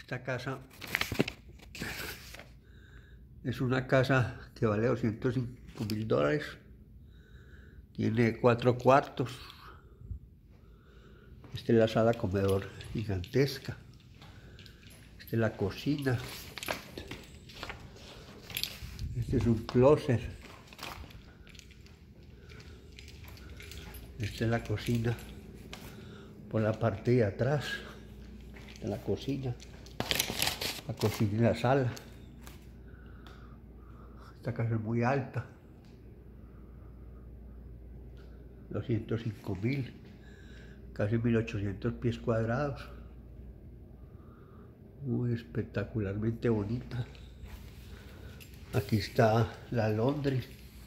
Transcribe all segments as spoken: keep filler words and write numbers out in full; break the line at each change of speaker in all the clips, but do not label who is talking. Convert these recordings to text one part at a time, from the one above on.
Esta casa es una casa que vale doscientos cinco mil dólares. Tiene cuatro cuartos. Esta es la sala comedor gigantesca. Esta es la cocina. Este es un closet. Esta es la cocina por la parte de atrás. Esta es la cocina. La cocina y la sala. Esta casa es muy alta. doscientos cinco mil. Casi mil ochocientos pies cuadrados. Muy espectacularmente bonita. Aquí está la laundry.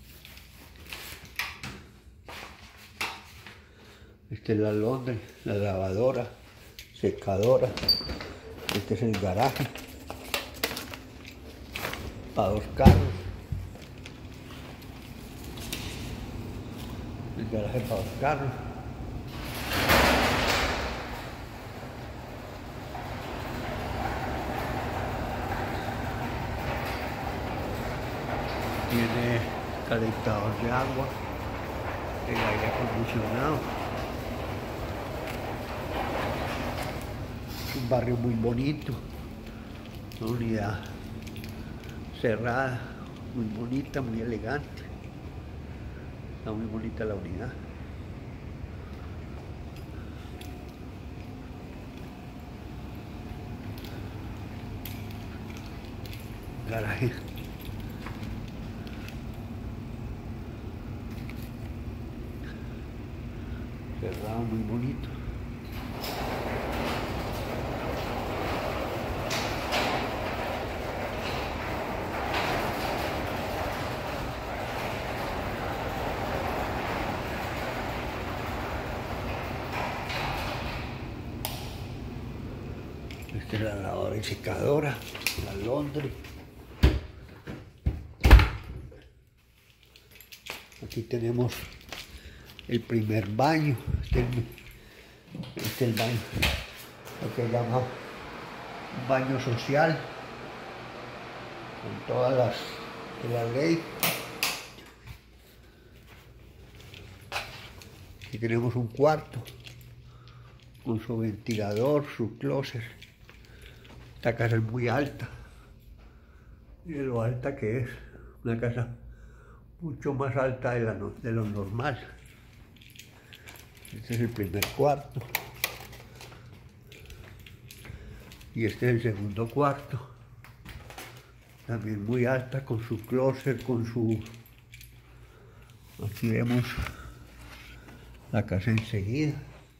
Esta es la laundry, la lavadora, secadora. Este es el garaje para dos carros. El garaje para dos carros. Tiene calentador de agua, el aire acondicionado. Es un barrio muy bonito, una unidad cerrada, muy bonita, muy elegante. Está muy bonita la unidad. Garaje. Cerrado, muy bonito. Esta es la lavadora y secadora, la laundry. Aquí tenemos el primer baño. Este es, este es el baño, lo que se llama un baño social, con todas las de la ley. Aquí tenemos un cuarto con su ventilador, su closet. Esta casa es muy alta. Miren lo alta que es. Una casa mucho más alta de, la, de lo normal. Este es el primer cuarto. Y este es el segundo cuarto. También muy alta, con su closet, con su... Aquí vemos la casa enseguida.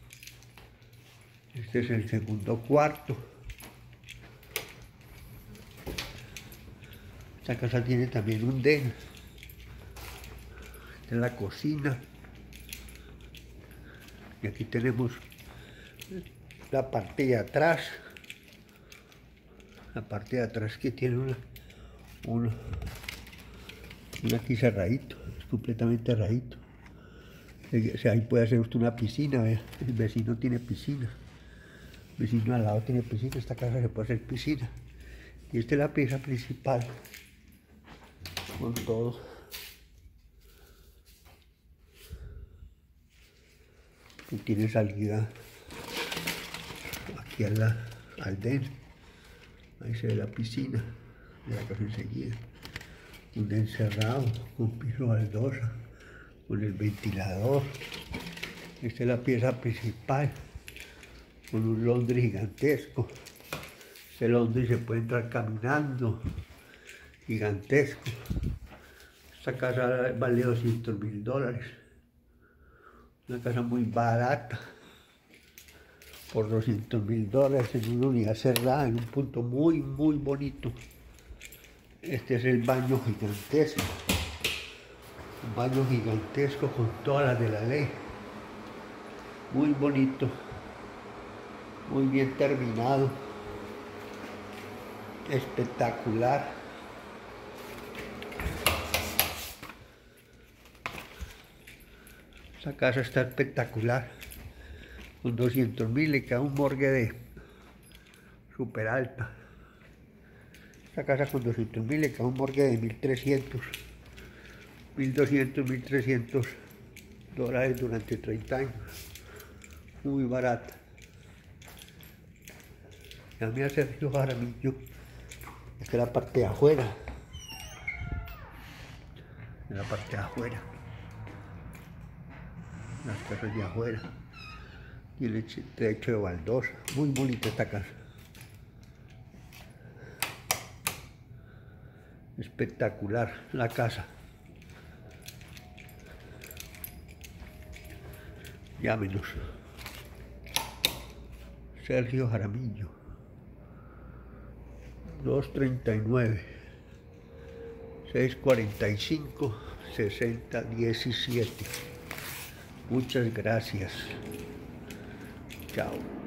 Este es el segundo cuarto. Esta casa tiene también un den. Esta es la cocina. Y aquí tenemos la parte de atrás. La parte de atrás que tiene una, una, una aquí cerradito, es completamente cerradito. O sea, ahí puede hacer usted una piscina, ¿ve? El vecino tiene piscina. El vecino al lado tiene piscina, esta casa se puede hacer piscina. Y esta es la pieza principal. Con todo. Y tiene salida aquí a la, al den. Ahí se ve la piscina de la casa enseguida. Un den cerrado, con piso baldosa, con el ventilador. Esta es la pieza principal, con un laundry gigantesco. Este laundry se puede entrar caminando, gigantesco. Esta casa vale doscientos mil dólares. Una casa muy barata, por doscientos mil dólares, en una unidad cerrada, en un punto muy, muy bonito. Este es el baño gigantesco. Un baño gigantesco con todas las de la ley. Muy bonito. Muy bien terminado. Espectacular. Esta casa está espectacular. Con doscientos mil le queda un morgue de súper alta. Esta casa con doscientos mil le cae un morgue de mil trescientos, mil doscientos, mil trescientos dólares durante treinta años. Muy barata. Llamé a Sergio Jaramillo. Esta es la parte de afuera. En la parte de afuera. Las casas de afuera. Y el techo de baldosa. Muy bonita esta casa. Espectacular la casa. Llámenos. Sergio Jaramillo. dos treinta y nueve, seiscientos cuarenta y cinco, sesenta diecisiete. Muchas gracias. Chao.